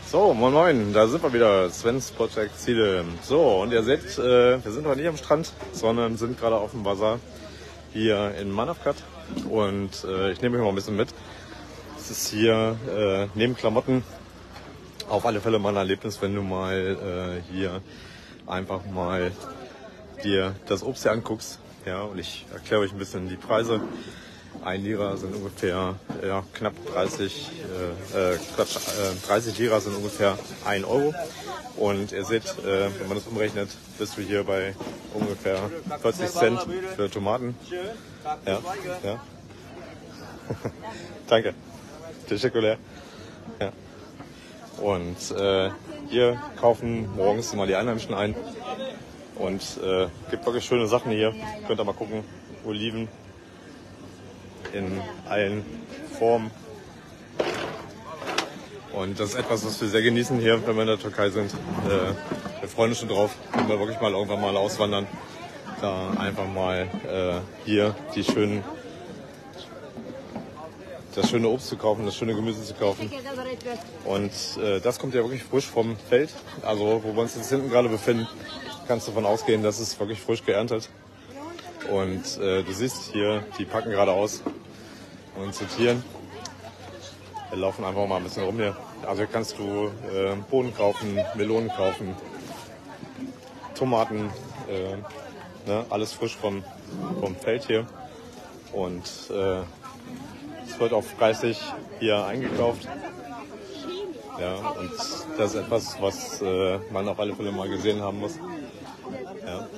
So, moin moin, da sind wir wieder, Sven's Project Ziele. So, und ihr seht, wir sind heute nicht am Strand, sondern sind gerade auf dem Bazar hier in Manavgat. Und ich nehme euch mal ein bisschen mit. Es ist hier neben Klamotten auf alle Fälle mal ein Erlebnis, wenn du mal hier einfach mal dir das Obst hier anguckst. Ja, und ich erkläre euch ein bisschen die Preise. 1 Lira sind ungefähr knapp 30 Lira sind ungefähr 1 Euro. Und ihr seht, wenn man das umrechnet, bist du hier bei ungefähr 40 Cent für Tomaten. Ja, ja. Danke. Teşekkürler. Ja. Und hier kaufen morgens immer die Einheimischen ein. Und gibt wirklich schöne Sachen hier. Könnt ihr mal gucken. Oliven in allen Formen. Und das ist etwas, was wir sehr genießen hier, wenn wir in der Türkei sind. Wir freuen uns schon drauf, wenn wir wirklich mal irgendwann mal auswandern. Da einfach mal hier das schöne Obst zu kaufen, das schöne Gemüse zu kaufen. Und das kommt ja wirklich frisch vom Feld. Also wo wir uns jetzt hinten gerade befinden, kannst du davon ausgehen, dass es wirklich frisch geerntet. Und du siehst hier, die packen gerade aus und sortieren. Wir laufen einfach mal ein bisschen rum hier. Also hier kannst du Bohnen kaufen, Melonen kaufen, Tomaten, alles frisch vom Feld hier. Und es wird auch fleißig hier eingekauft. Ja, und das ist etwas, was man auf alle Fälle mal gesehen haben muss. Ja.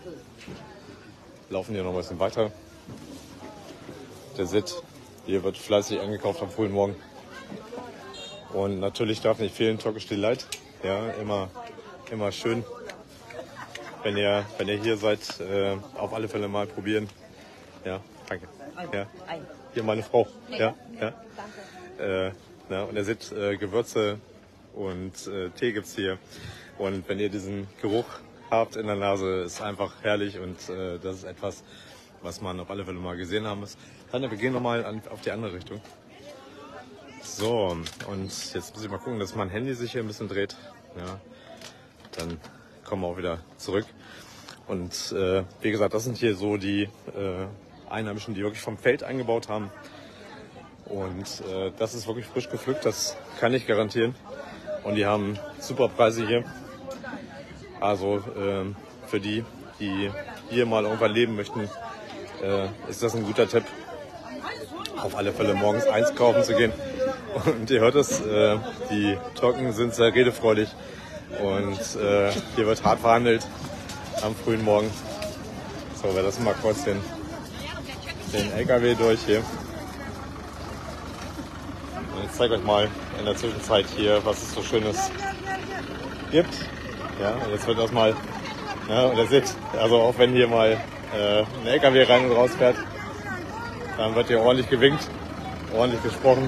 Laufen hier noch ein bisschen weiter. Der Sitt, hier wird fleißig eingekauft am frühen Morgen. Und natürlich darf nicht fehlen Türkisch Delight. Ja, immer schön. Wenn ihr hier seid, auf alle Fälle mal probieren. Ja, danke. Ja. Hier meine Frau. Ja, ja. Und ihr seht, Gewürze und Tee gibt's hier. Und wenn ihr diesen Geruch habt in der Nase, ist einfach herrlich und das ist etwas, was man auf alle Fälle mal gesehen haben muss. Dann wir gehen nochmal auf die andere Richtung. So, und jetzt muss ich mal gucken, dass mein Handy sich hier ein bisschen dreht. Ja, dann kommen wir auch wieder zurück. Und wie gesagt, das sind hier so die Einheimischen, die wirklich vom Feld eingebaut haben. Und das ist wirklich frisch gepflückt, das kann ich garantieren. Und die haben super Preise hier. Also für die hier mal irgendwann leben möchten, ist das ein guter Tipp. Auf alle Fälle morgens eins kaufen zu gehen. Und ihr hört es, die Türken sind sehr redefreudig. Und hier wird hart verhandelt am frühen Morgen. So, wir lassen mal kurz den LKW durch hier. Und ich zeige euch mal in der Zwischenzeit hier, was es so Schönes gibt. Ja, und jetzt wird das mal, ja, und ihr seht, also auch wenn hier mal ein LKW rein und raus fährt, dann wird hier ordentlich gewinkt, ordentlich gesprochen.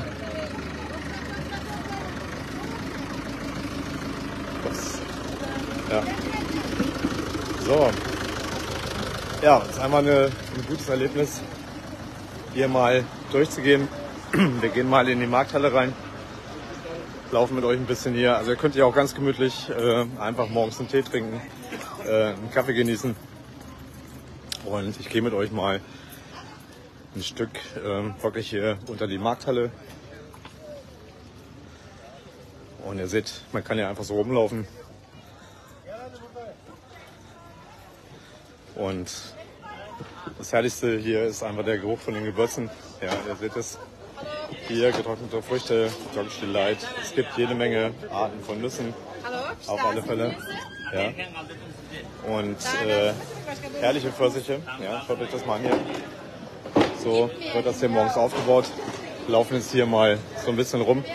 Ja. So. Ja, es ist einmal ein gutes Erlebnis, hier mal durchzugehen. Wir gehen mal in die Markthalle rein, laufen mit euch ein bisschen hier. Also ihr könnt hier auch ganz gemütlich einfach morgens einen Tee trinken, einen Kaffee genießen. Und ich gehe mit euch mal ein Stück wirklich hier unter die Markthalle. Und ihr seht, man kann ja einfach so rumlaufen. Und das Herrlichste hier ist einfach der Geruch von den Gewürzen. Ja, ihr seht es. Hier getrocknete Früchte, Türkisch Delight. Es gibt jede Menge Arten von Nüssen. Auf alle Fälle. Ja. Und herrliche Pfirsiche. Ja, schaut euch das mal an hier. So wird das hier morgens aufgebaut. Wir laufen jetzt hier mal so ein bisschen rum.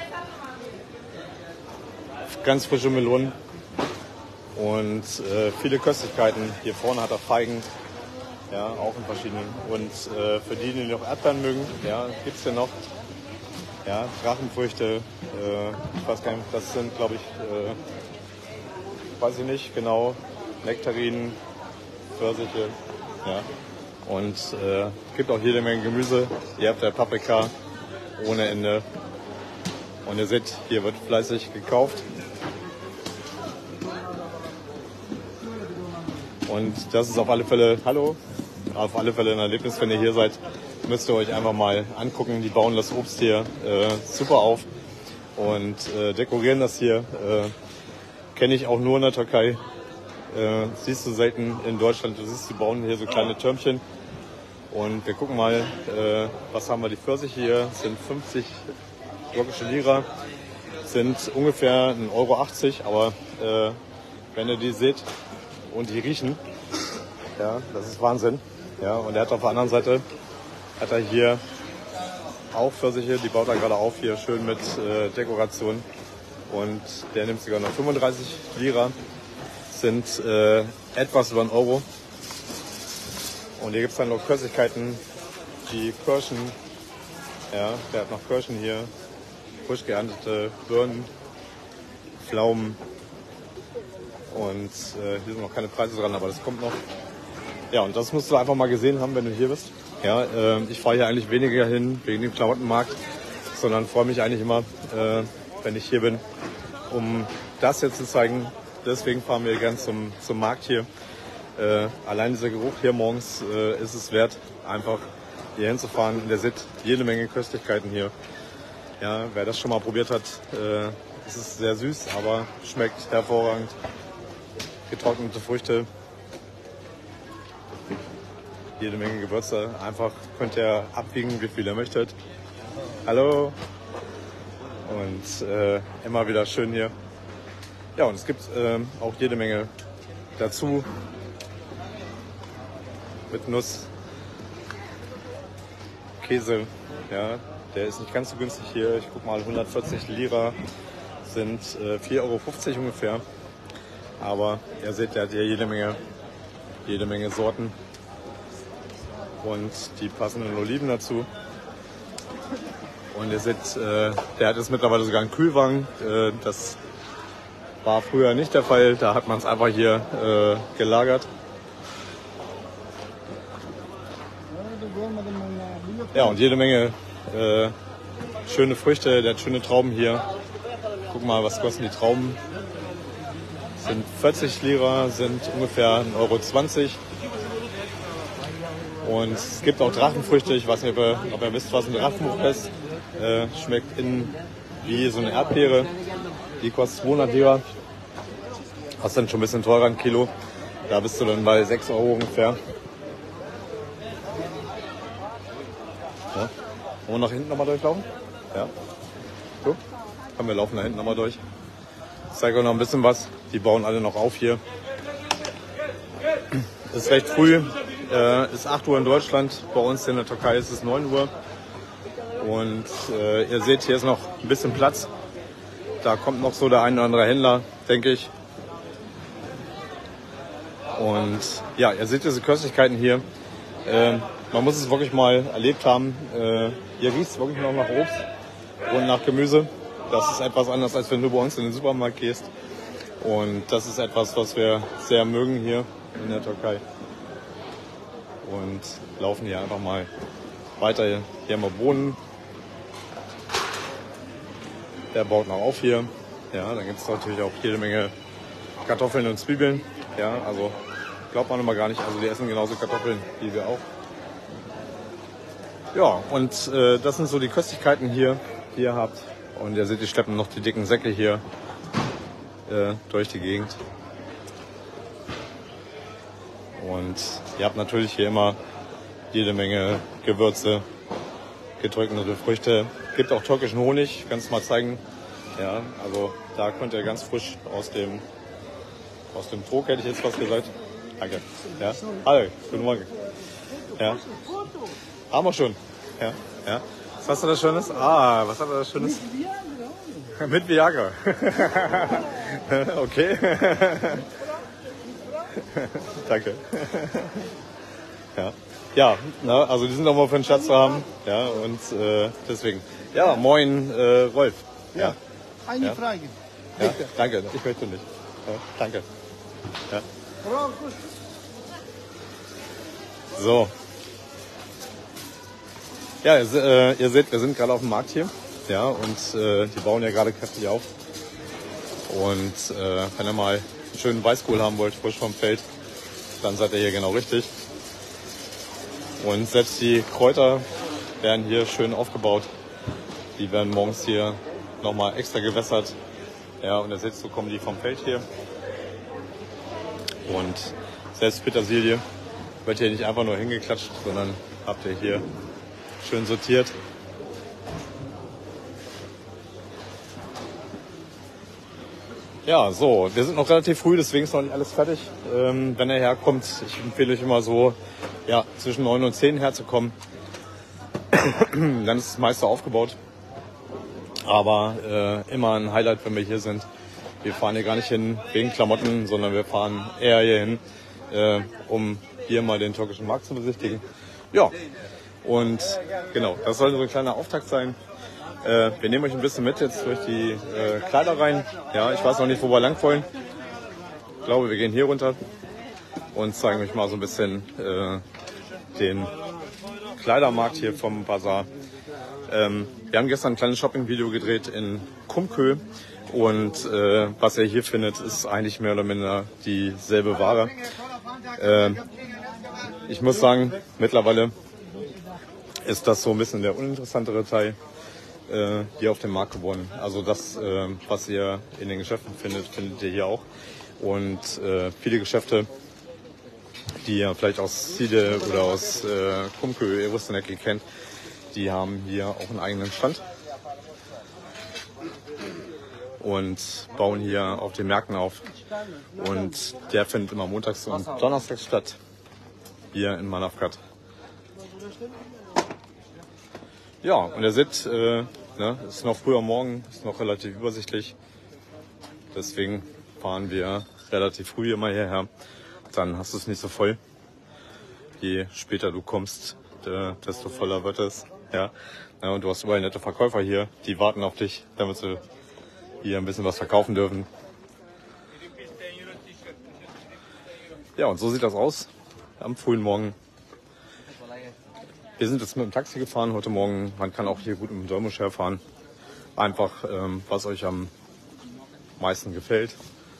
Ganz frische Melonen. Und viele Köstlichkeiten. Hier vorne hat er Feigen, ja, auch in verschiedenen. Und für die noch Erdbeeren mögen, ja, gibt es hier noch. Ja, Drachenfrüchte, ich weiß gar nicht, das sind, glaube ich, weiß ich nicht genau, Nektarinen, Pfirsiche, ja. Und gibt auch jede Menge Gemüse. Ihr habt ja Paprika ohne Ende. Und ihr seht, hier wird fleißig gekauft. Und das ist auf alle Fälle, auf alle Fälle ein Erlebnis, wenn ihr hier seid, müsst ihr euch einfach mal angucken. Die bauen das Obst hier super auf und dekorieren das hier. Kenne ich auch nur in der Türkei. Siehst du selten in Deutschland. Du siehst, die bauen hier so kleine Türmchen. Und wir gucken mal, was haben wir. Die Pfirsiche hier sind 50 türkische Lira, sind ungefähr 1,80 Euro. Aber wenn ihr die seht und die riechen, ja, das ist Wahnsinn. Ja, und er hat auf der anderen Seite hat er hier auch Pfirsiche, die baut er gerade auf hier schön mit Dekoration. Und der nimmt sogar noch 35 Lira, sind etwas über 1 Euro. Und hier gibt es dann noch Köstlichkeiten, die Kirschen. Ja, der hat noch Kirschen hier, frisch geerntete Birnen, Pflaumen. Und hier sind noch keine Preise dran, aber das kommt noch. Ja, und das musst du einfach mal gesehen haben, wenn du hier bist. Ja, ich fahre hier eigentlich weniger hin wegen dem Klamottenmarkt, sondern freue mich eigentlich immer, wenn ich hier bin, um das jetzt zu zeigen. Deswegen fahren wir gern zum Markt hier. Allein dieser Geruch hier morgens ist es wert, einfach hier hinzufahren. Und ihr seht jede Menge Köstlichkeiten hier. Ja, wer das schon mal probiert hat, es ist sehr süß, aber schmeckt hervorragend. Getrocknete Früchte, jede Menge Gewürze. Einfach könnt ihr abwiegen, wie viel ihr möchtet. Hallo! Und immer wieder schön hier. Ja, und es gibt auch jede Menge dazu. Mit Nuss, Käse, ja, der ist nicht ganz so günstig hier. Ich guck mal, 140 Lira sind 4,50 Euro ungefähr. Aber ihr seht, der hat hier jede Menge Sorten und die passenden Oliven dazu. Und ihr seht, der hat jetzt mittlerweile sogar einen Kühlwagen. Das war früher nicht der Fall. Da hat man es einfach hier gelagert. Ja, und jede Menge schöne Früchte, der hat schöne Trauben hier. Guck mal, was kosten die Trauben. Sind 40 Lira, sind ungefähr 1,20 Euro. Und es gibt auch Drachenfrüchte. Ich weiß nicht, ob ihr wisst, was ein Drachenfrucht ist. Schmeckt innen wie so eine Erdbeere. Die kostet 200 Lira. Das ist dann schon ein bisschen teurer, ein Kilo. Da bist du dann bei 6 Euro ungefähr. Ja. Wollen wir nach hinten nochmal durchlaufen? Ja. So. Komm, wir laufen da hinten nochmal durch. Ich zeige euch noch ein bisschen was. Die bauen alle noch auf hier. Es ist recht früh. Ist 8 Uhr in Deutschland. Bei uns in der Türkei ist es 9 Uhr. Und ihr seht, hier ist noch ein bisschen Platz. Da kommt noch so der ein oder andere Händler, denke ich. Und ja, ihr seht diese Köstlichkeiten hier. Man muss es wirklich mal erlebt haben. Hier riecht es wirklich noch nach Obst und nach Gemüse. Das ist etwas anders, als wenn du bei uns in den Supermarkt gehst. Und das ist etwas, was wir sehr mögen hier in der Türkei. Und laufen hier einfach mal weiter. Hier haben wir Bohnen. Der baut noch auf hier. Ja, dann gibt es natürlich auch jede Menge Kartoffeln und Zwiebeln. Ja, also glaubt man immer gar nicht. Also die essen genauso Kartoffeln wie wir auch. Ja, und das sind so die Köstlichkeiten hier, die ihr habt. Und ihr seht, die schleppen noch die dicken Säcke hier durch die Gegend. Und ihr habt natürlich hier immer jede Menge Gewürze, getrocknete Früchte. Gibt auch türkischen Honig, kannst du mal zeigen. Ja, also da könnt ihr ganz frisch aus dem Trog, hätte ich jetzt fast gesagt. Danke. Ja. Hallo, guten Morgen. Ja. Haben wir schon. Ja. Ja. Was hast du da Schönes? Was hat er da Schönes? Mit Viagra. Okay. Danke. Ja. Ja, na, also die sind auch mal für den Schatz zu haben. Ja, und deswegen. Ja, moin Rolf. Ja. Eine Frage. Ja, danke, ich möchte nicht. Ja, danke. Ja. So. Ja, ihr seht, wir sind gerade auf dem Markt hier. ja, und die bauen ja gerade kräftig auf. Und wenn ihr mal einen schönen Weißkohl haben wollt, frisch vom Feld, dann seid ihr hier genau richtig. Und selbst die Kräuter werden hier schön aufgebaut. Die werden morgens hier nochmal extra gewässert. Ja, und ihr seht, so kommen die vom Feld hier. Und selbst Petersilie wird hier nicht einfach nur hingeklatscht, sondern habt ihr hier schön sortiert. Ja, so, wir sind noch relativ früh, deswegen ist noch nicht alles fertig. Wenn ihr herkommt, ich empfehle euch immer so, ja, zwischen 9 und 10 herzukommen. Dann ist das meiste aufgebaut. Aber immer ein Highlight, wenn wir hier sind. Wir fahren hier gar nicht hin wegen Klamotten, sondern wir fahren eher hier hin, um hier mal den türkischen Markt zu besichtigen. Ja, und genau, das sollte so ein kleiner Auftakt sein. Wir nehmen euch ein bisschen mit jetzt durch die Kleider rein. Ja, ich weiß noch nicht, wo wir lang wollen. Ich glaube, wir gehen hier runter und zeigen euch mal so ein bisschen den Kleidermarkt hier vom Bazar. Wir haben gestern ein kleines Shopping-Video gedreht in Kumkö und was ihr hier findet, ist eigentlich mehr oder minder dieselbe Ware. Ich muss sagen, mittlerweile ist das so ein bisschen der uninteressantere Teil hier auf dem Markt geworden. Also das, was ihr in den Geschäften findet, findet ihr hier auch. Und viele Geschäfte, die ihr vielleicht aus Side oder aus Kumkö, Erustenecki kennt, die haben hier auch einen eigenen Stand und bauen hier auf den Märkten auf. Und der findet immer montags und donnerstags statt, hier in Manavgat. Ja, und ihr seht, es ist noch früh am Morgen, ist noch relativ übersichtlich. Deswegen fahren wir relativ früh immer hierher. Dann hast du es nicht so voll. Je später du kommst, desto voller wird es. Ja. Und du hast überall nette Verkäufer hier, die warten auf dich, damit sie hier ein bisschen was verkaufen dürfen. Ja, und so sieht das aus am frühen Morgen. Wir sind jetzt mit dem Taxi gefahren heute Morgen. Man kann auch hier gut mit dem Dolmusch herfahren. Einfach, was euch am meisten gefällt.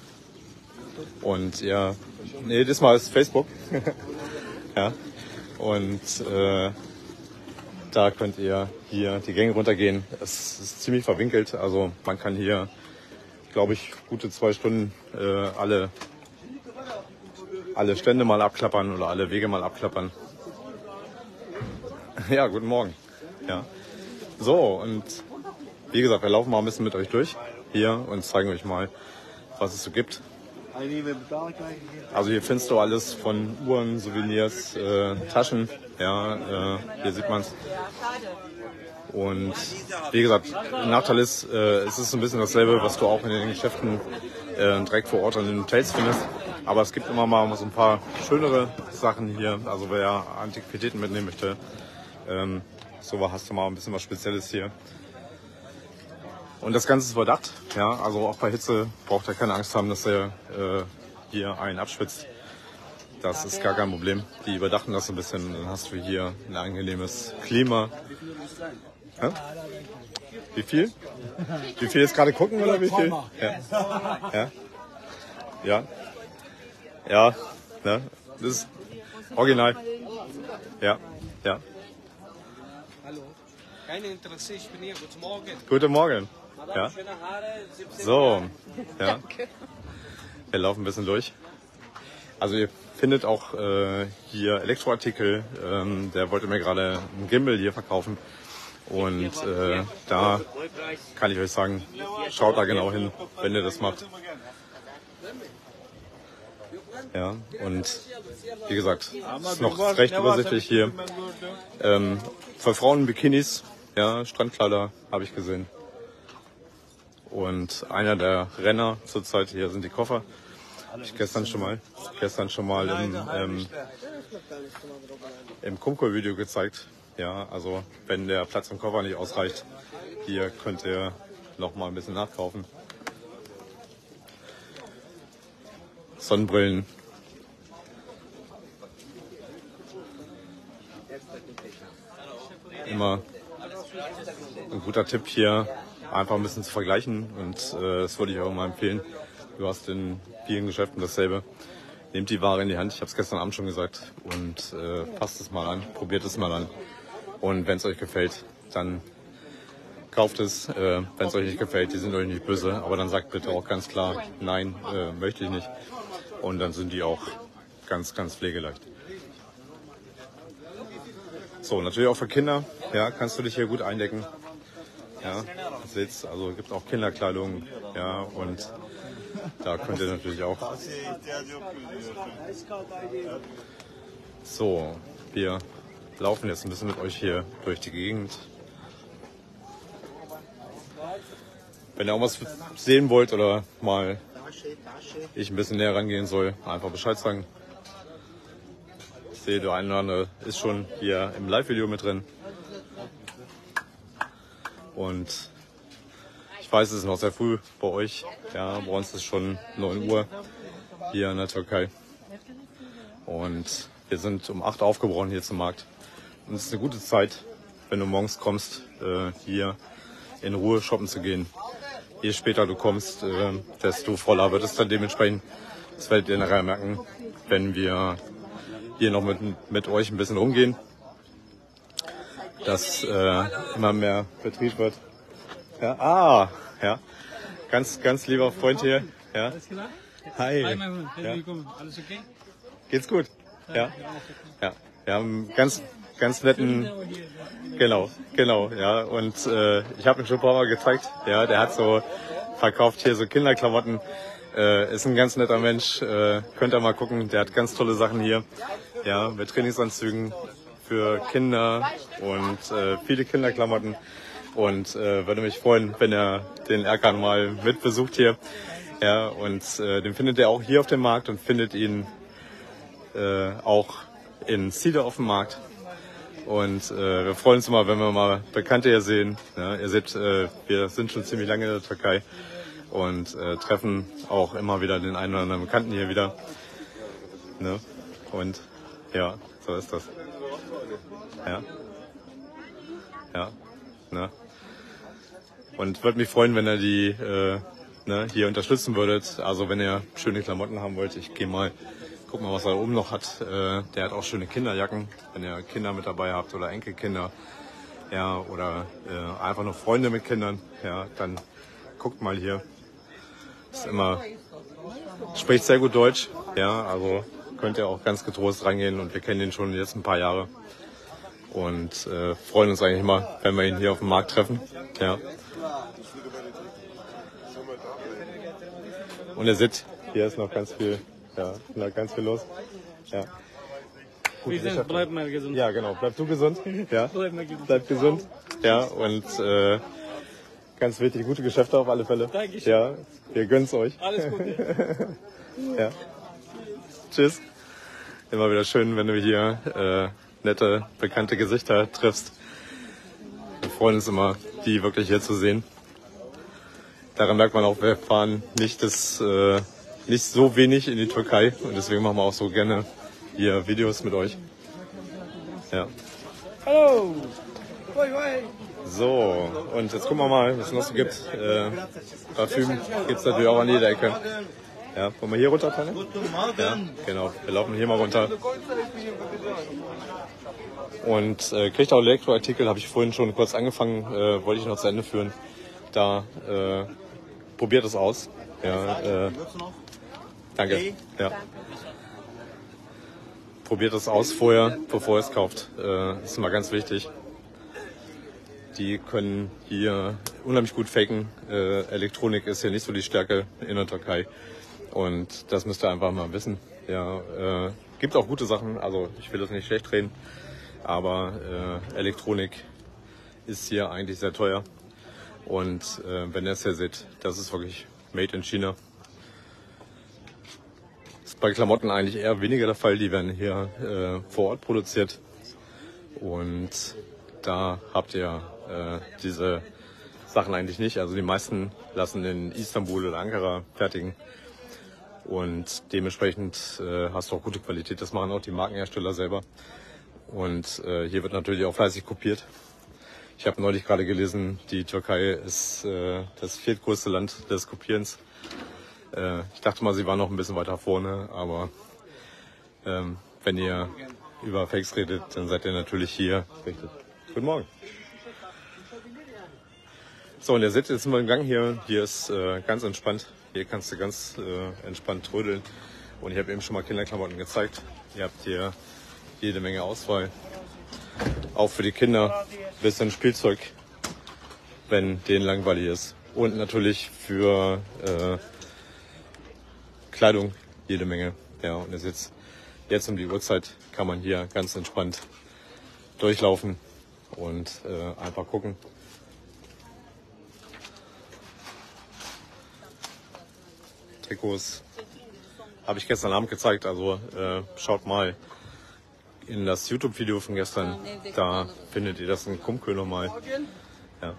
Und ja, nee, diesmal ist Facebook. Ja. Und da könnt ihr hier die Gänge runtergehen. Es ist ziemlich verwinkelt. Also man kann hier, glaube ich, gute 2 Stunden alle Stände mal abklappern oder alle Wege mal abklappern. Ja, guten Morgen. Ja. So, und wie gesagt, wir laufen mal ein bisschen mit euch durch hier und zeigen euch mal, was es so gibt. Also hier findest du alles von Uhren, Souvenirs, Taschen. Ja, hier sieht man es. Und wie gesagt, der Nachteil ist, es ist ein bisschen dasselbe, was du auch in den Geschäften direkt vor Ort an den Hotels findest. Aber es gibt immer mal so ein paar schönere Sachen hier. Also wer Antiquitäten mitnehmen möchte, so hast du mal ein bisschen was Spezielles hier. Und das Ganze ist überdacht. Ja, also auch bei Hitze braucht ihr keine Angst haben, dass er hier einen abschwitzt. Das ist gar kein Problem. Die überdachten das ein bisschen. Dann hast du hier ein angenehmes Klima. Ja? Wie viel? Wie viel jetzt gerade gucken oder wie viel? Ja. Ja. Ja. Ja. Ne? Das ist original. Ja. Ja. Hallo. Kein Interesse, ich bin hier. Guten Morgen. Guten Morgen. Ja. So. Ja. Wir laufen ein bisschen durch. Also ihr findet auch hier Elektroartikel. Der wollte mir gerade einen Gimbal hier verkaufen. Und da kann ich euch sagen, schaut da genau hin, wenn ihr das macht. Ja, und wie gesagt, es ist noch recht übersichtlich hier. Für Frauen Bikinis, ja, Strandkleider habe ich gesehen. Und einer der Renner zurzeit hier sind die Koffer. Habe ich gestern schon mal im Kumko-Video gezeigt. Ja, also wenn der Platz im Koffer nicht ausreicht, hier könnt ihr noch mal ein bisschen nachkaufen. Sonnenbrillen. Immer ein guter Tipp hier, einfach ein bisschen zu vergleichen und das würde ich auch mal empfehlen. Du hast in vielen Geschäften dasselbe. Nehmt die Ware in die Hand, ich habe es gestern Abend schon gesagt, und passt es mal an, probiert es mal an. Und wenn es euch gefällt, dann kauft es. Wenn es euch nicht gefällt, die sind euch nicht böse, aber dann sagt bitte auch ganz klar, nein, möchte ich nicht. Und dann sind die auch ganz, ganz pflegeleicht. So, natürlich auch für Kinder, ja, kannst du dich hier gut eindecken. Ja, seht's, also gibt auch Kinderkleidung, ja, und da könnt ihr natürlich auch. So, wir laufen jetzt ein bisschen mit euch hier durch die Gegend. Wenn ihr auch was sehen wollt oder mal ich ein bisschen näher rangehen soll, einfach Bescheid sagen. Ich sehe, der eine oder andere ist schon hier im Live-Video mit drin. Und ich weiß, es ist noch sehr früh bei euch. Ja, bei uns ist es schon 9 Uhr hier in der Türkei. Und wir sind um 8 aufgebrochen hier zum Markt. Und es ist eine gute Zeit, wenn du morgens kommst, hier in Ruhe shoppen zu gehen. Je später du kommst, desto voller wird es dann dementsprechend. Das werdet ihr nachher merken, wenn wir hier noch mit euch ein bisschen rumgehen, dass immer mehr Betrieb wird. Ja, ja, ganz, ganz lieber Freund hier. Ja. Alles klar? Hi. Hi, mein Freund. Ja. Herzlich willkommen. Alles okay? Geht's gut? Ja. Ja. Wir haben einen ganz, ganz netten. Genau, ja. Und ich habe ihn schon ein paar Mal gezeigt. Ja, der hat so verkauft hier so Kinderklamotten. Ist ein ganz netter Mensch. Könnt ihr mal gucken. Der hat ganz tolle Sachen hier. Ja, mit Trainingsanzügen für Kinder und viele Kinderklamotten. Und würde mich freuen, wenn er den Erkan mal mitbesucht hier. Ja, und den findet ihr auch hier auf dem Markt und findet ihn auch in Side auf dem Markt. Und wir freuen uns immer, wenn wir mal Bekannte hier sehen. Ja, ihr seht, wir sind schon ziemlich lange in der Türkei und treffen auch immer wieder den einen oder anderen Bekannten hier wieder. Ne? Und ja, so ist das. Ja. Ja. Ne? Und würde mich freuen, wenn ihr die hier unterstützen würdet. Also wenn ihr schöne Klamotten haben wollt, ich gehe mal, guck mal, was er oben noch hat. Der hat auch schöne Kinderjacken, wenn ihr Kinder mit dabei habt oder Enkelkinder, ja, oder einfach nur Freunde mit Kindern, ja, dann guckt mal hier. Ist immer, spricht sehr gut Deutsch, ja, also könnt ihr auch ganz getrost reingehen und wir kennen ihn schon jetzt ein paar Jahre und freuen uns eigentlich immer, wenn wir ihn hier auf dem Markt treffen, ja. Und ihr seht, hier ist noch ganz viel, ja, noch ganz viel los. Ja. Bleib mal gesund. Ja, genau. Bleib du gesund. Ja. Bleib mal gesund. Bleib gesund. Ja, und ganz wichtig, gute Geschäfte auf alle Fälle. Dankeschön. Ja, wir gönnen's euch. Alles Gute. Ja. Tschüss. Immer wieder schön, wenn du hier nette, bekannte Gesichter triffst. Wir freuen uns immer, die wirklich hier zu sehen. Daran merkt man auch, wir fahren nicht so wenig in die Türkei und deswegen machen wir auch so gerne hier Videos mit euch. Ja. Hallo. So, und jetzt gucken wir mal, was es noch so gibt. Parfüm gibt es natürlich auch an jeder Ecke. Ja, wollen wir hier runter, Tanne? Ja, genau. Wir laufen hier mal runter. Und kriegt auch Elektroartikel, habe ich vorhin schon kurz angefangen, wollte ich noch zu Ende führen. Da probiert es aus. Ja, danke. Ja. Probiert es aus vorher, bevor ihr es kauft. Das ist immer ganz wichtig. Die können hier unheimlich gut faken. Elektronik ist hier nicht so die Stärke in der Türkei. Und das müsst ihr einfach mal wissen. Ja, gibt auch gute Sachen, also ich will das nicht schlecht reden. Aber Elektronik ist hier eigentlich sehr teuer. Und wenn ihr es hier seht, das ist wirklich made in China. Das ist bei Klamotten eigentlich eher weniger der Fall. Die werden hier vor Ort produziert. Und da habt ihr diese Sachen eigentlich nicht. Also die meisten lassen in Istanbul oder Ankara fertigen. Und dementsprechend hast du auch gute Qualität. Das machen auch die Markenhersteller selber. Und hier wird natürlich auch fleißig kopiert. Ich habe neulich gerade gelesen, die Türkei ist das viertgrößte Land des Kopierens. Ich dachte mal, sie waren noch ein bisschen weiter vorne, aber wenn ihr über Fakes redet, dann seid ihr natürlich hier richtig. Guten Morgen. So, und ihr seht jetzt mal im Gang hier. Hier ist ganz entspannt. Hier kannst du ganz entspannt trödeln. Und ich habe eben schon mal Kinderklamotten gezeigt. Ihr habt hier jede Menge Auswahl. Auch für die Kinder ein bisschen Spielzeug, wenn denen langweilig ist. Und natürlich für Kleidung jede Menge. Ja, und ihr seht, jetzt um die Uhrzeit kann man hier ganz entspannt durchlaufen und einfach gucken. Trikots habe ich gestern Abend gezeigt, also schaut mal in das YouTube-Video von gestern, da findet ihr das in Kumköl nochmal. Ja.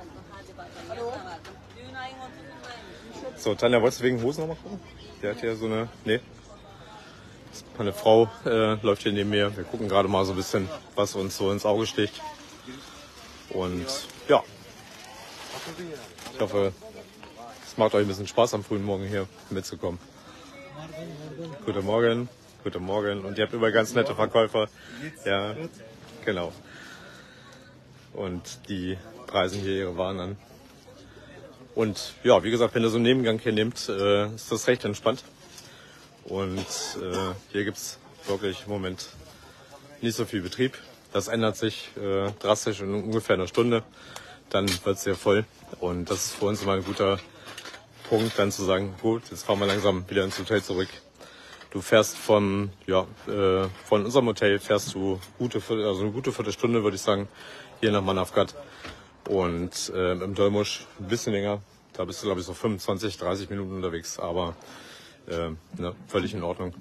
So, Tanja, wolltest du wegen Hosen nochmal gucken? Der hat hier so eine, nee. Meine Frau läuft hier neben mir. Wir gucken gerade mal so ein bisschen, was uns so ins Auge sticht. Und ja, ich hoffe, es macht euch ein bisschen Spaß am frühen Morgen hier mitzukommen. Guten Morgen, guten Morgen. Und ihr habt immer ganz nette Verkäufer. Ja, genau. Und die preisen hier ihre Waren an. Und ja, wie gesagt, wenn ihr so einen Nebengang hier nehmt, ist das recht entspannt. Und hier gibt es wirklich im Moment nicht so viel Betrieb. Das ändert sich drastisch in ungefähr einer Stunde. Dann wird es sehr voll. Und das ist für uns immer ein guter Punkt, dann zu sagen, gut, jetzt fahren wir langsam wieder ins Hotel zurück. Du fährst von unserem Hotel fährst du eine gute Viertelstunde, würde ich sagen, hier nach Manavgat. Und im Dolmusch ein bisschen länger. Da bist du, glaube ich, so 25, 30 Minuten unterwegs. Aber völlig in Ordnung.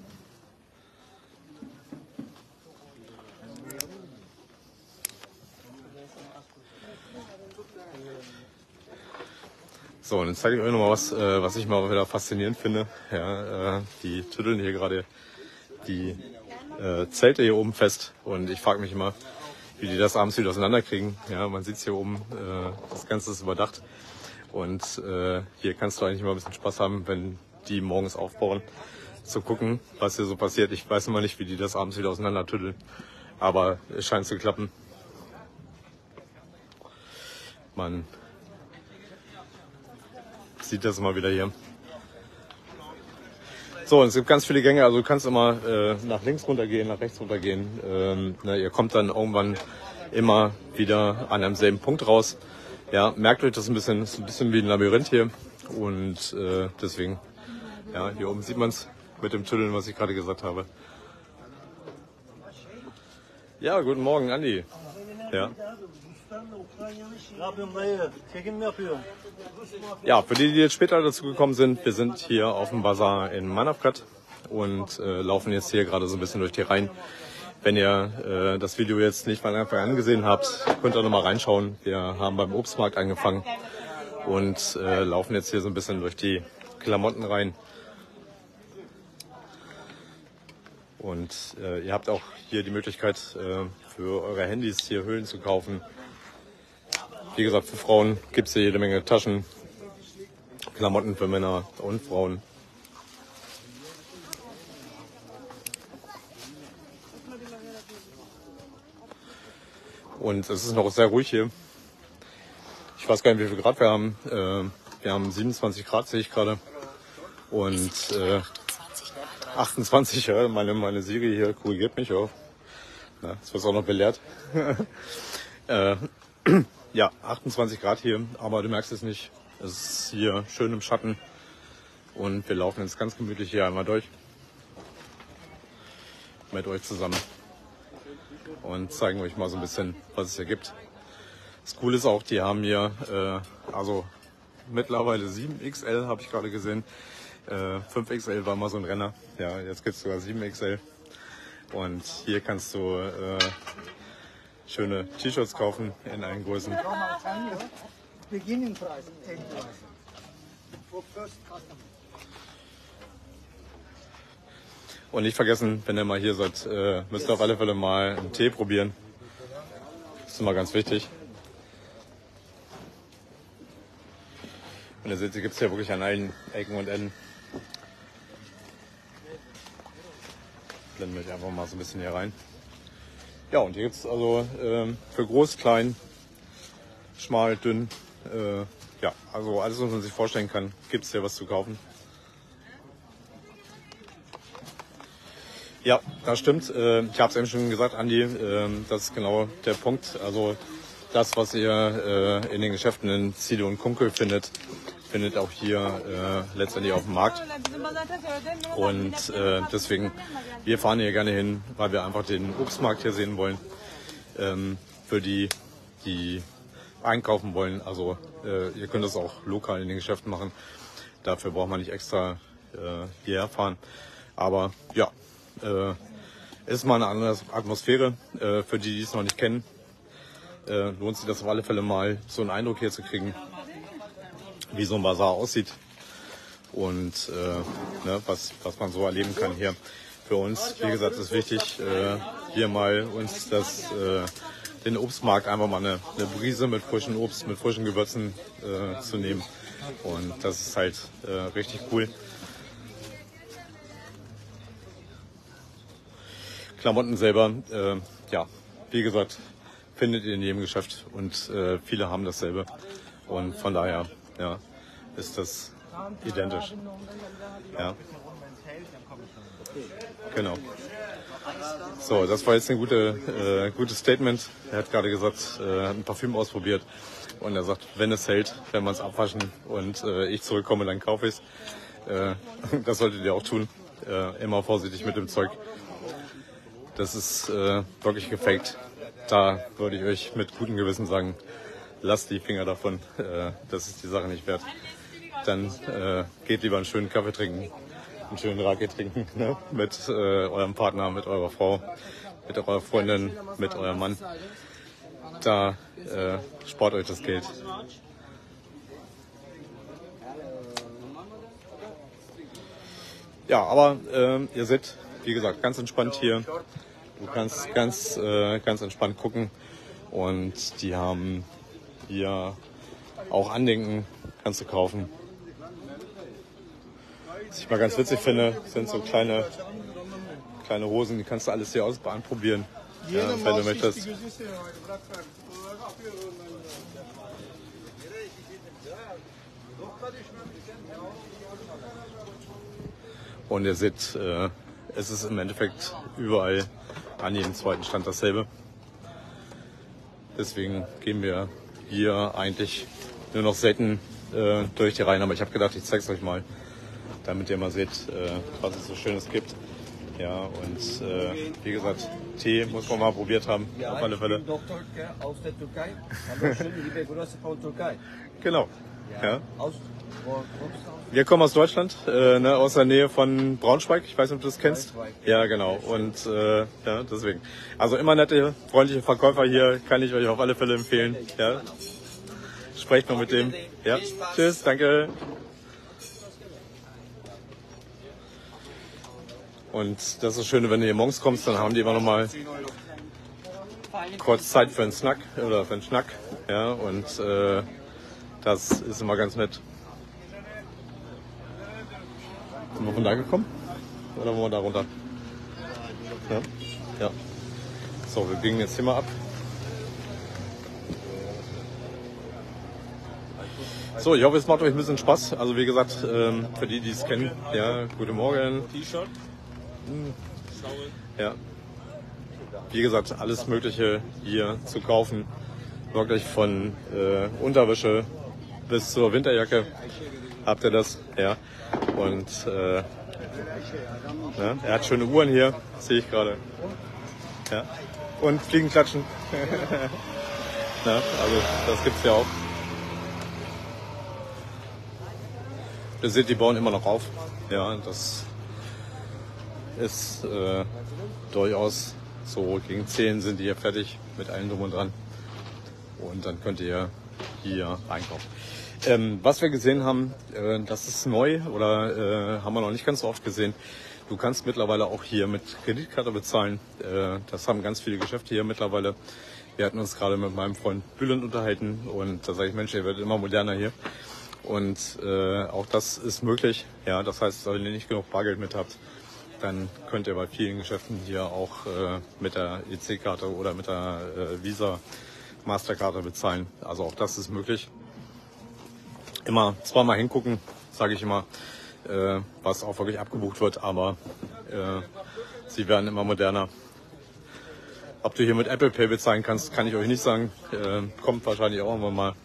So, und jetzt zeige ich euch noch mal was ich mal wieder faszinierend finde. Ja, die tüddeln hier gerade die Zelte hier oben fest. Und ich frage mich immer, wie die das abends wieder auseinanderkriegen. Ja, man sieht es hier oben, das Ganze ist überdacht. Und hier kannst du eigentlich mal ein bisschen Spaß haben, wenn die morgens aufbauen, zu gucken, was hier so passiert. Ich weiß immer nicht, wie die das abends wieder auseinandertüddeln. Aber es scheint zu klappen. Man sieht das immer wieder hier. So, und es gibt ganz viele Gänge, also du kannst immer nach links runtergehen, nach rechts runtergehen. Ihr kommt dann irgendwann immer wieder an einem selben Punkt raus. Ja, merkt euch das ist ein bisschen wie ein Labyrinth hier. Und deswegen, ja, hier oben sieht man es mit dem Tüddeln, was ich gerade gesagt habe. Ja, guten Morgen, Andi. Ja. Ja, für die jetzt später dazu gekommen sind, wir sind hier auf dem Bazar in Manavgat und laufen jetzt hier gerade so ein bisschen durch die Reihen. Wenn ihr das Video jetzt nicht von Anfang an gesehen habt, könnt ihr noch mal reinschauen. Wir haben beim Obstmarkt angefangen und laufen jetzt hier so ein bisschen durch die Klamotten rein. Und ihr habt auch hier die Möglichkeit, für eure Handys hier Hüllen zu kaufen. Wie gesagt, für Frauen gibt es hier jede Menge Taschen, Klamotten für Männer und Frauen. Und es ist noch sehr ruhig hier. Ich weiß gar nicht, wie viel Grad wir haben. Wir haben 27 Grad, sehe ich gerade. Und 28, ja, meine Siri hier korrigiert mich auch. Na, das wird auch noch belehrt. Ja, 28 Grad hier, aber du merkst es nicht. Es ist hier schön im Schatten. Und wir laufen jetzt ganz gemütlich hier einmal durch. Mit euch zusammen. Und zeigen euch mal so ein bisschen, was es hier gibt. Das Coole ist auch, die haben hier also mittlerweile 7XL, habe ich gerade gesehen. 5XL war mal so ein Renner. Ja, jetzt gibt es sogar 7XL. Und hier kannst du schöne T-Shirts kaufen in allen Größen. Und nicht vergessen, wenn ihr mal hier seid, müsst ihr auf alle Fälle mal einen Tee probieren. Das ist immer ganz wichtig. Und ihr seht, die gibt es ja wirklich an allen Ecken und Enden. Blenden wir einfach mal so ein bisschen hier rein. Ja, und hier gibt es also für groß, klein, schmal, dünn, ja, also alles, was man sich vorstellen kann, gibt es hier was zu kaufen. Ja, das stimmt. Ich habe es eben schon gesagt, Andi, das ist genau der Punkt. Also das, was ihr in den Geschäften in Ziele und Kunkel findet auch hier letztendlich auf dem Markt. Und deswegen, wir fahren hier gerne hin, weil wir einfach den Obstmarkt hier sehen wollen. Für die einkaufen wollen. Also ihr könnt das auch lokal in den Geschäften machen. Dafür braucht man nicht extra hierher fahren. Aber ja, ist mal eine andere Atmosphäre. Für die es noch nicht kennen, lohnt sich das auf alle Fälle mal, so einen Eindruck hier zu kriegen, wie so ein Basar aussieht und ne, was man so erleben kann hier. Für uns, wie gesagt, ist wichtig, hier mal uns den Obstmarkt einfach mal eine Brise mit frischem Obst, mit frischen Gewürzen zu nehmen. Und das ist halt richtig cool. Klamotten selber, ja, wie gesagt, findet ihr in jedem Geschäft und viele haben dasselbe. Und von daher, ja, ist das identisch. Ja. Genau. So, das war jetzt ein gutes Statement. Er hat gerade gesagt, er hat ein Parfüm ausprobiert und er sagt, wenn es hält, wenn man es abwaschen und ich zurückkomme, dann kaufe ich es. Das solltet ihr auch tun. Immer vorsichtig mit dem Zeug. Das ist wirklich gefaked. Da würde ich euch mit gutem Gewissen sagen, lasst die Finger davon. Das ist die Sache nicht wert. Dann geht lieber einen schönen Kaffee trinken. Einen schönen Raki trinken, ne? Mit eurem Partner, mit eurer Frau, mit eurer Freundin, mit eurem Mann. Da spart euch das Geld. Ja, aber ihr seht, wie gesagt, ganz entspannt hier. Du kannst ganz entspannt gucken. Und die haben hier auch Andenken, kannst du kaufen. Was ich mal ganz witzig finde, sind so kleine Hosen, die kannst du alles hier anprobieren, ja, wenn du möchtest. Und ihr seht, es ist im Endeffekt überall an jedem zweiten Stand dasselbe. Deswegen gehen wir hier eigentlich nur noch selten durch die Reihen. Aber ich habe gedacht, ich zeige es euch mal, damit ihr mal seht, was es so Schönes gibt. Ja, und wie gesagt, Tee muss man mal probiert haben, Ja, auf alle Fälle. Ich bin doch Türke aus der Türkei. Aber schön, liebe Grüße von Türkei. Genau. Ja. Aus, wo kommst du aus? Wir kommen aus Deutschland, ne, aus der Nähe von Braunschweig. Ich weiß nicht, ob du das kennst. Braunschweig. Ja, genau. Und ja, deswegen. Also immer nette, freundliche Verkäufer hier, kann ich euch auf alle Fälle empfehlen. Ja. Sprecht noch mit dem. Ja. Tschüss, danke. Und das ist das Schöne, wenn du hier morgens kommst, dann haben die immer noch mal kurz Zeit für einen Snack oder für einen Schnack. Ja, und das ist immer ganz nett. Sind wir von da gekommen? Oder wollen wir da runter? Ja. Ja. So, wir biegen jetzt hier mal ab. So, ich hoffe, es macht euch ein bisschen Spaß. Also wie gesagt, für die, die es kennen, ja, guten Morgen. T-Shirt? Ja. Wie gesagt, alles Mögliche hier zu kaufen. Wirklich von Unterwäsche bis zur Winterjacke habt ihr das. Ja. Und ne? Er hat schöne Uhren hier, sehe ich gerade. Ja. Und Fliegenklatschen. Ne? Also das gibt's ja auch. Ihr seht, die bauen immer noch auf. Ja, das ist durchaus so, gegen 10 sind die hier fertig mit allem drum und dran. Und dann könnt ihr hier einkaufen. Was wir gesehen haben, das ist neu oder haben wir noch nicht ganz so oft gesehen. Du kannst mittlerweile auch hier mit Kreditkarte bezahlen. Das haben ganz viele Geschäfte hier mittlerweile. Wir hatten uns gerade mit meinem Freund Bülent unterhalten und da sage ich, Mensch, ihr werdet immer moderner hier. Und auch das ist möglich. Ja, das heißt, wenn ihr nicht genug Bargeld mit habt, dann könnt ihr bei vielen Geschäften hier auch mit der EC-Karte oder mit der Visa Masterkarte bezahlen. Also auch das ist möglich. Immer zweimal hingucken, sage ich immer, was auch wirklich abgebucht wird, aber sie werden immer moderner. Ob du hier mit Apple Pay bezahlen kannst, kann ich euch nicht sagen. Kommt wahrscheinlich auch irgendwann mal.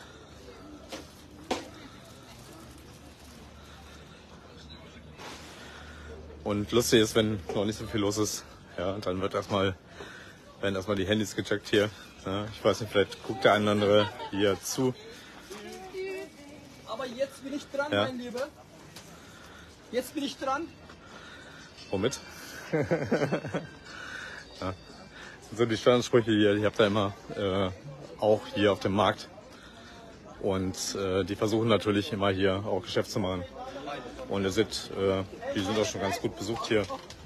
Und lustig ist, wenn noch nicht so viel los ist, ja, dann werden erstmal die Handys gecheckt hier. Ja, ich weiß nicht, vielleicht guckt der eine oder andere hier zu. Aber jetzt bin ich dran, Ja. mein Lieber. Jetzt bin ich dran. Womit? Ja. Das sind so die Standardsprüche hier, die habt ihr immer auch hier auf dem Markt. Und die versuchen natürlich immer hier auch Geschäft zu machen. Und ihr seht, die sind auch schon ganz gut besucht hier.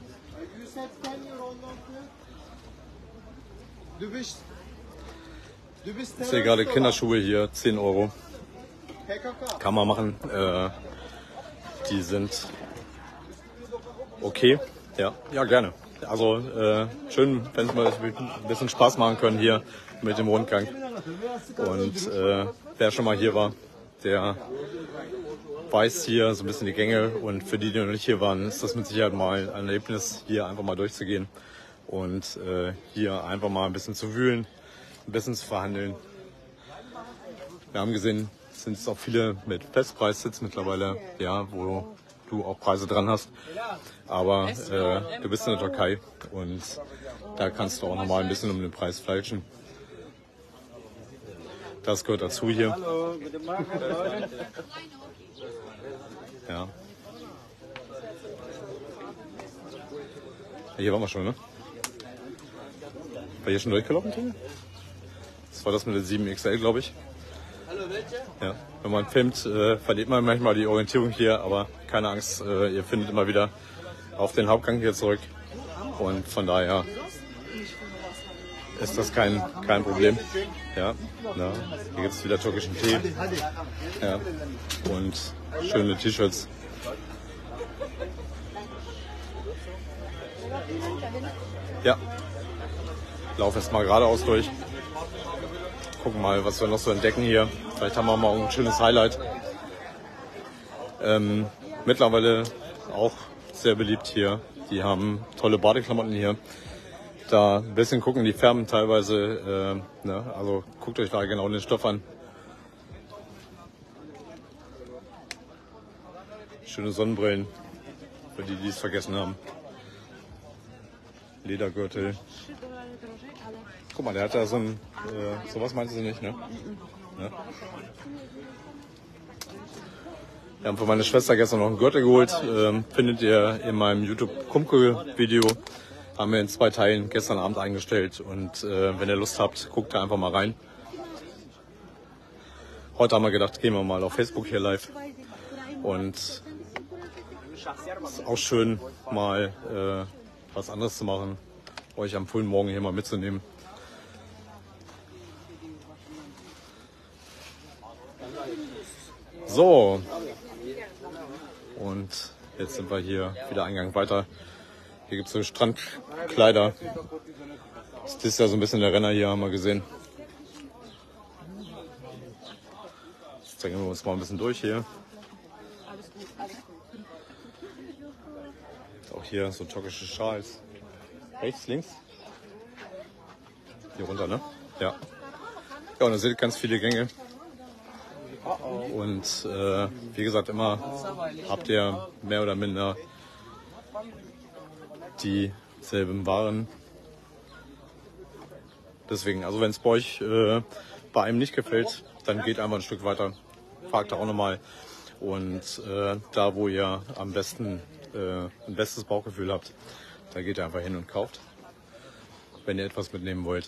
Ich sehe gerade Kinderschuhe hier, 10 Euro. Kann man machen. Die sind okay. Ja, gerne. Also schön, wenn es mal ein bisschen Spaß machen können hier mit dem Rundgang. Und wer schon mal hier war, der weiß hier so ein bisschen die Gänge. Und für die, die noch nicht hier waren, ist das mit Sicherheit mal ein Erlebnis, hier einfach mal durchzugehen. Und hier einfach mal ein bisschen zu wühlen, ein bisschen zu verhandeln. Wir haben gesehen, es sind auch viele mit Festpreissitz mittlerweile, ja, wo du auch Preise dran hast. Aber du bist in der Türkei und da kannst du auch nochmal ein bisschen um den Preis feilschen. Das gehört dazu hier. Hallo, guten Morgen. Ja. Hier waren wir schon, ne? War hier schon durchgelaufen, Tim? Das war das mit der 7XL, glaube ich. Hallo, welche? Ja. Wenn man filmt, verliert man manchmal die Orientierung hier, aber keine Angst, ihr findet immer wieder auf den Hauptgang hier zurück. Und von daher ist das kein Problem. Ja. Na, hier gibt es wieder türkischen Tee. Ja. Und schöne T-Shirts. Ja. Lauf jetzt mal geradeaus durch. Gucken mal, was wir noch so entdecken hier. Vielleicht haben wir mal ein schönes Highlight. Mittlerweile auch sehr beliebt hier. Die haben tolle Badeklamotten hier. Da ein bisschen gucken, die färben teilweise. Ne? Also guckt euch da genau den Stoff an. Schöne Sonnenbrillen, für die, die es vergessen haben. Ledergürtel. Guck mal, der hat da so ein, sowas meinst du nicht, ne? Ja. Wir haben für meine Schwester gestern noch einen Gürtel geholt. Findet ihr in meinem YouTube-Kumke-Video. Haben wir in 2 Teilen gestern Abend eingestellt. Und wenn ihr Lust habt, guckt da einfach mal rein. Heute haben wir gedacht, gehen wir mal auf Facebook hier live. Und es ist auch schön, mal was anderes zu machen. Euch am frühen Morgen hier mal mitzunehmen. So, und jetzt sind wir hier wieder Eingang weiter. Hier gibt es so Strandkleider. Das ist ja so ein bisschen der Renner hier, haben wir gesehen. Jetzt zeigen wir uns mal ein bisschen durch hier. Auch hier so türkische Schals. Rechts, links? Hier runter, ne? Ja. Ja, und da seht ihr ganz viele Gänge. Und wie gesagt, immer habt ihr mehr oder minder dieselben Waren. Deswegen, also wenn es bei euch bei einem nicht gefällt, dann geht einfach ein Stück weiter. Fragt da auch nochmal. Und da, wo ihr am besten ein bestes Bauchgefühl habt, da geht ihr einfach hin und kauft, wenn ihr etwas mitnehmen wollt.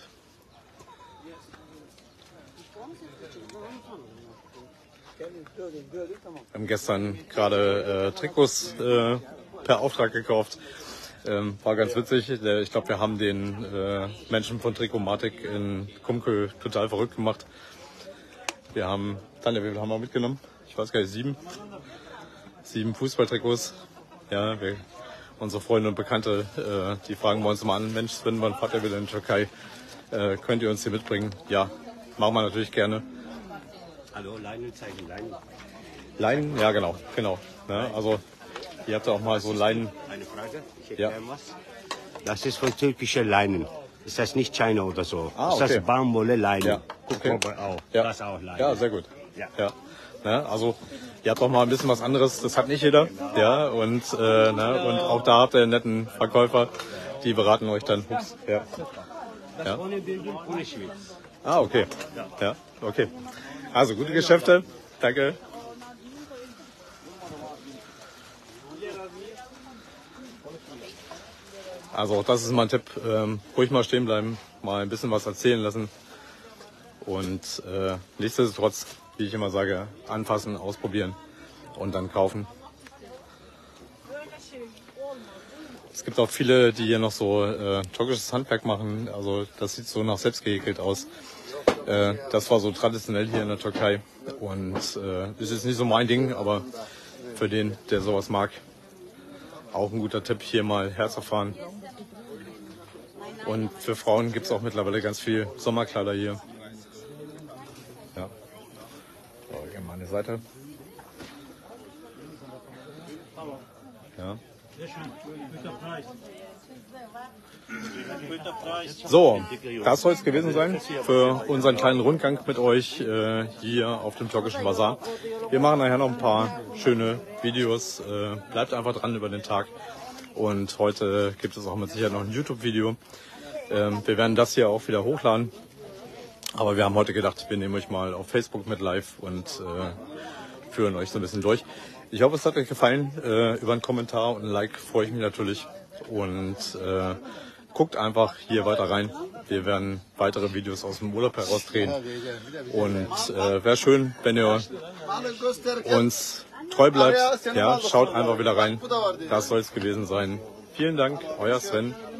Wir haben gestern gerade Trikots per Auftrag gekauft. War ganz witzig. Ich glaube, wir haben den Menschen von Trikomatik in Kumke total verrückt gemacht. Wir haben, Tanja, wie viel haben wir mitgenommen? ich weiß gar nicht, 7 Fußballtrikots. Ja, unsere Freunde und Bekannte, die fragen bei uns immer an, Mensch Sven, wann fahrt ihr wieder in die Türkei? Könnt ihr uns hier mitbringen? Ja, machen wir natürlich gerne. Hallo, Leinen zeigen, Leinen. Leinen? Ja, genau. Ja, also ihr habt ja auch mal so Leinen. Eine Frage, ich erkläre was. Das ist von türkischen Leinen. Ist das nicht China oder so? Okay. Ist das Baumwolle Leinen? Ja, okay. Auch. Ja. Das auch Leinen. Ja, sehr gut. Ja. Ja, also ihr habt auch mal ein bisschen was anderes, das hat nicht jeder. Ja, und auch da habt ihr einen netten Verkäufer, die beraten euch dann. Ups, ja. Das ohne Bildung, ohne Schweiz. Okay. Ja, okay. Also gute Geschäfte. Danke. Also auch das ist mein Tipp. Ruhig mal stehen bleiben, mal ein bisschen was erzählen lassen. Und nichtsdestotrotz, wie ich immer sage, anfassen, ausprobieren und dann kaufen. Es gibt auch viele, die hier noch so türkisches Handwerk machen. Also das sieht so nach selbst gehäkelt aus. Das war so traditionell hier in der Türkei. Und ist jetzt nicht so mein Ding, aber für den, der sowas mag, auch ein guter Tipp, hier mal herzufahren. Und für Frauen gibt es auch mittlerweile ganz viel Sommerkleider hier. Ja. So, hier mal eine Seite. Ja. So, das soll es gewesen sein für unseren kleinen Rundgang mit euch hier auf dem türkischen Basar. Wir machen nachher noch ein paar schöne Videos. Bleibt einfach dran über den Tag. Und heute gibt es auch mit Sicherheit noch ein YouTube-Video. Wir werden das hier auch wieder hochladen. Aber wir haben heute gedacht, wir nehmen euch mal auf Facebook mit live und führen euch so ein bisschen durch. Ich hoffe, es hat euch gefallen. Über einen Kommentar und ein Like freue ich mich natürlich. Und guckt einfach hier weiter rein. Wir werden weitere Videos aus dem Urlaub heraus drehen. Und wäre schön, wenn ihr uns treu bleibt. Ja, schaut einfach wieder rein. Das soll es gewesen sein. Vielen Dank, euer Sven.